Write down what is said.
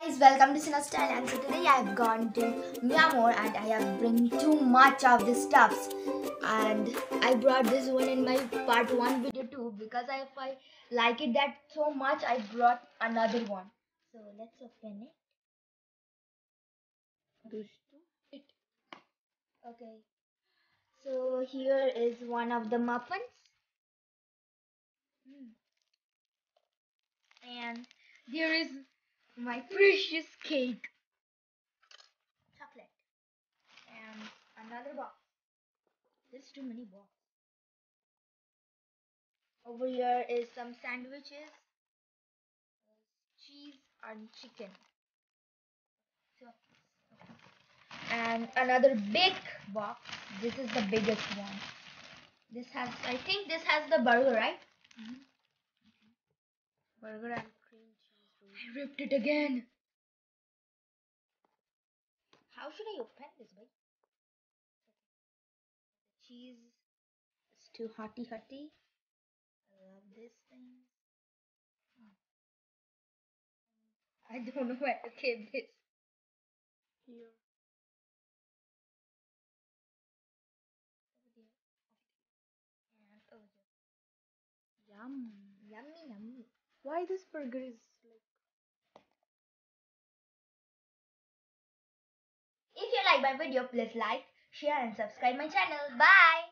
Guys, welcome to Sina Style, and so today I have gone to Myanmar and I have bring too much of the stuffs, and I brought this one in my part 1 video too because if I like it that so much I brought another one. So let's open it. It okay. So here is one of the muffins. Hmm. And there is my precious cake, chocolate, and another box. There's too many boxes. Over here is some sandwiches, cheese and chicken. So, and another big box. This is the biggest one. This has, I think this has the burger, right? Mhm. Burger and cream cheese I ripped it again. How should I open this, boy? Cheese is too hotty hotty. I love this thing. I don't know where to keep this. here. Over there. And over here. Yum. Yummy, yummy. Why this burger is like If you like my video, please like, share and subscribe my channel. Bye!